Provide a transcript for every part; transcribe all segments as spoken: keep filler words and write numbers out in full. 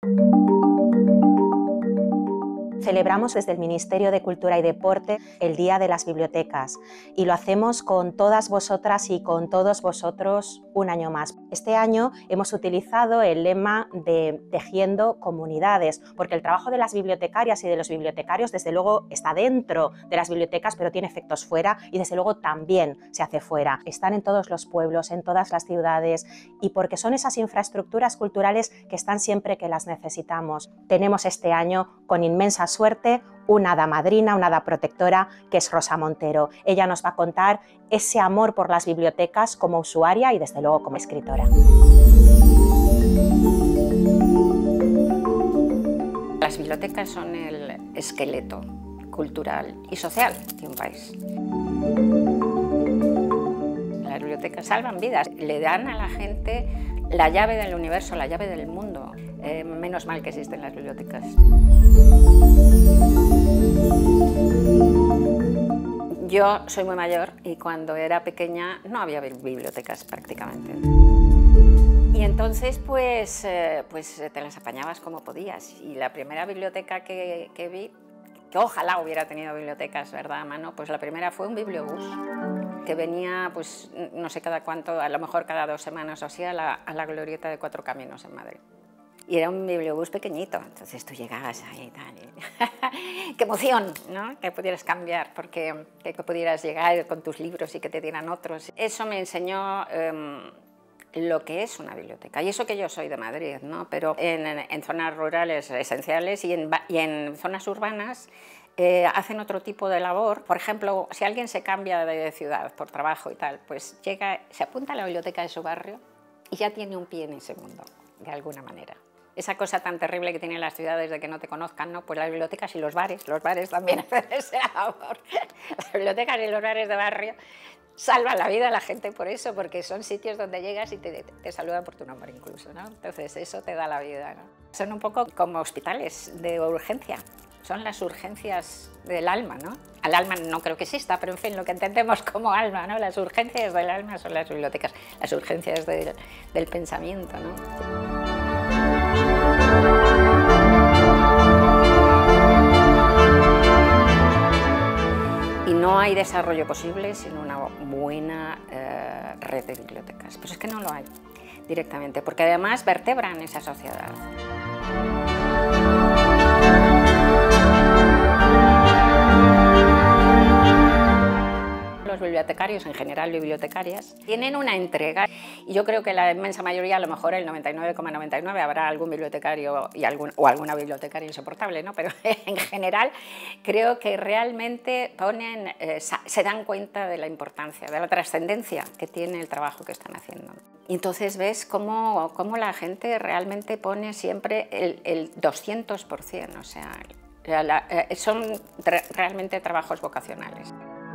Celebramos desde el Ministerio de Cultura y Deporte el Día de las Bibliotecas y lo hacemos con todas vosotras y con todos vosotros un año más. Este año hemos utilizado el lema de Tejiendo Comunidades, porque el trabajo de las bibliotecarias y de los bibliotecarios desde luego está dentro de las bibliotecas, pero tiene efectos fuera y desde luego también se hace fuera. Están en todos los pueblos, en todas las ciudades y porque son esas infraestructuras culturales que están siempre que las necesitamos. Tenemos este año con inmensa suerte una hada madrina, una hada protectora, que es Rosa Montero. Ella nos va a contar ese amor por las bibliotecas como usuaria y desde luego como escritora. Las bibliotecas son el esqueleto cultural y social de un país. Las bibliotecas salvan vidas, le dan a la gente la llave del universo, la llave del mundo. Eh, menos mal que existen las bibliotecas. Yo soy muy mayor y cuando era pequeña no había bibliotecas prácticamente. Y entonces pues, eh, pues te las apañabas como podías. Y la primera biblioteca que, que vi, que ojalá hubiera tenido bibliotecas, ¿verdad, a mano? Pues la primera fue un bibliobús que venía, pues no sé cada cuánto, a lo mejor cada dos semanas o así, a la, a la glorieta de Cuatro Caminos en Madrid. Y era un bibliobús pequeñito, entonces tú llegabas ahí y tal. Y ¡qué emoción!, ¿no? Que pudieras cambiar, porque que pudieras llegar con tus libros y que te dieran otros. Eso me enseñó um, lo que es una biblioteca. Y eso que yo soy de Madrid, ¿no? Pero en, en, en zonas rurales esenciales y en, y en zonas urbanas eh, hacen otro tipo de labor. Por ejemplo, si alguien se cambia de ciudad por trabajo y tal, pues llega, se apunta a la biblioteca de su barrio y ya tiene un pie en ese mundo, de alguna manera. Esa cosa tan terrible que tienen las ciudades de que no te conozcan, ¿no? Pues las bibliotecas y los bares, los bares también hacen ese labor. Las bibliotecas y los bares de barrio salvan la vida a la gente por eso, porque son sitios donde llegas y te, te saludan por tu nombre incluso, ¿no? Entonces eso te da la vida, ¿no? Son un poco como hospitales de urgencia, son las urgencias del alma, ¿no? Al alma no creo que exista, pero en fin, lo que entendemos como alma, ¿no? Las urgencias del alma son las bibliotecas, las urgencias del, del pensamiento, ¿no? Y no hay desarrollo posible sin una buena eh, red de bibliotecas. Pues es que no lo hay directamente, porque además vertebran esa sociedad. Los bibliotecarios, en general bibliotecarias, tienen una entrega y yo creo que la inmensa mayoría, a lo mejor el noventa y nueve coma noventa y nueve, habrá algún bibliotecario y algún, o alguna bibliotecaria insoportable, ¿no? Pero en general creo que realmente ponen, eh, se dan cuenta de la importancia, de la trascendencia que tiene el trabajo que están haciendo. Y entonces ves cómo, cómo la gente realmente pone siempre el, el doscientos por cien, o sea, la, la, eh, son realmente trabajos vocacionales.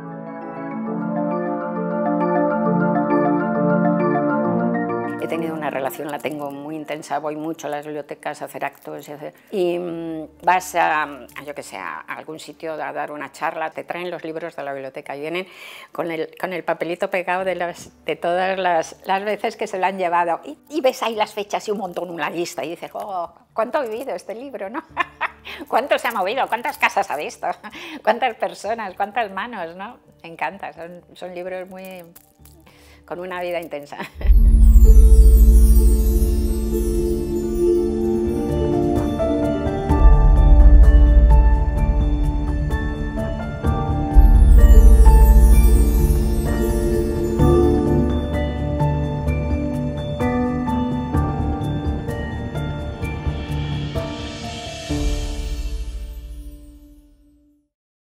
He tenido una relación, la tengo muy intensa, voy mucho a las bibliotecas a hacer actos y, hacer, y mmm, vas a, a, yo que sé, a algún sitio a dar una charla, te traen los libros de la biblioteca y vienen con el, con el papelito pegado de, las, de todas las, las veces que se lo han llevado y, y ves ahí las fechas y un montón, una lista y dices, oh, ¿cuánto ha vivido este libro, no? ¿Cuánto se ha movido? ¿Cuántas casas ha visto? ¿Cuántas personas? ¿Cuántas manos, no? Me encanta, son, son libros muy, con una vida intensa.